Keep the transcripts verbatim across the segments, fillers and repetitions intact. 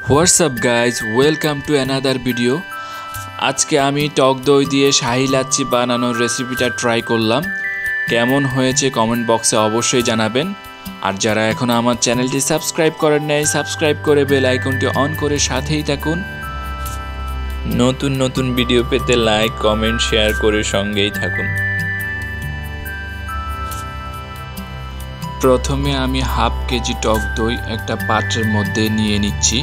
WhatsApp guys, welcome to another video. আজকে আমি টক দই দিয়ে শাহি লাচ্ছি বানানোর রেসিপিটা ট্রাই করলাম। কেমন হয়েছে কমেন্ট বক্সে অবশ্যই জানাবেন। আর যারা এখনও আমার চ্যানেলটি সাবস্ক্রাইব করেন নাই, সাবস্ক্রাইব করে বেল আইকনটি অন করে সাথেই থাকুন। নতুন নতুন ভিডিও পেতে লাইক, কমেন্ট, শেয়ার করে সঙ্গেই থাকুন। প্রথমে আমি হাফ কেজি টক দই একটা পাত্রের মধ্যে নিয়ে নিচ্ছি।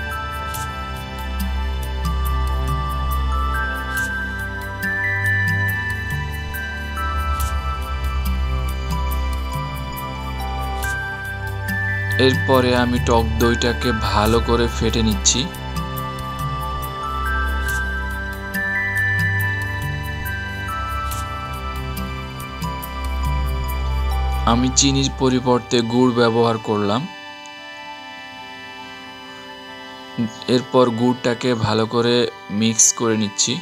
এরপরে আমি টক দইটাকে ভালো করে ফেটে নিচ্ছি। আমি চিনির পরিবর্তে গুড় ব্যবহার করলাম। এরপর গুড়টাকে ভালো করে মিক্স করে নিচ্ছি।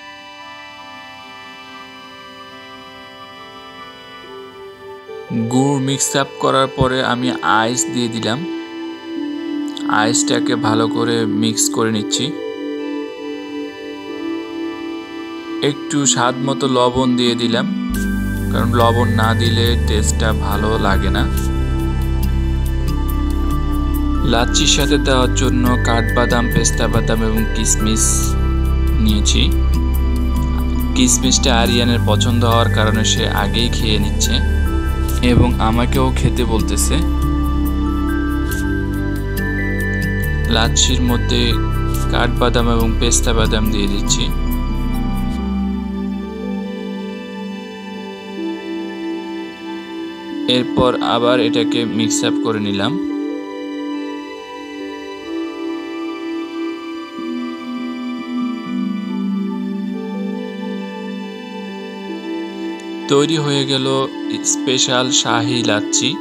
গুড় মিক্স আপ করার পরে আমি আইস দিয়ে দিলাম। আইসটাকে ভালো করে মিক্স করে নিচ্ছি। একটু স্বাদ মতো লবণ দিয়ে দিলাম, কারণ লবণ না দিলে টেস্টটা ভালো লাগে না। লাচ্ছির সাথে দেওয়ার জন্য কাঠবাদাম, পেস্তা বাদাম এবং কিশমিশ নিয়েছি। কিশমিশটা আরিয়ানের পছন্দ হওয়ার কারণে সে আগেই খেয়ে নিচ্ছে এবং আমাকেও খেতে বলতেছে। লাচ্ছির মধ্যে কাঠবাদাম এবং পেস্তা বাদাম দিয়ে দিচ্ছি। এরপর আবার এটাকে মিক্স আপ করে নিলাম। তৈরি হয়ে গেল স্পেশাল শাহি লাচ্ছি।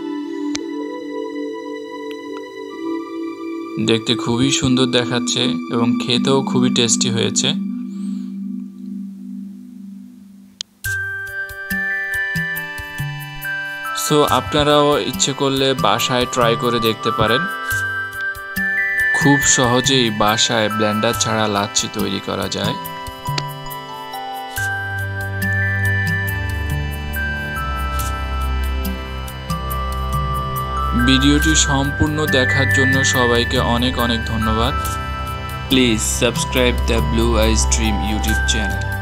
দেখতে খুবই সুন্দর দেখাচ্ছে এবং খেতেও খুবই টেস্টি হয়েছে। সো আপনারাও ইচ্ছে করলে বাসায় ট্রাই করে দেখতে পারেন। খুব সহজেই বাসায় ব্লেন্ডার ছাড়া লাচ্ছি তৈরি করা যায়। ভিডিওটি সম্পূর্ণ দেখার জন্য সবাইকে অনেক অনেক ধন্যবাদ। Please subscribe the Blue Ice Dream YouTube channel.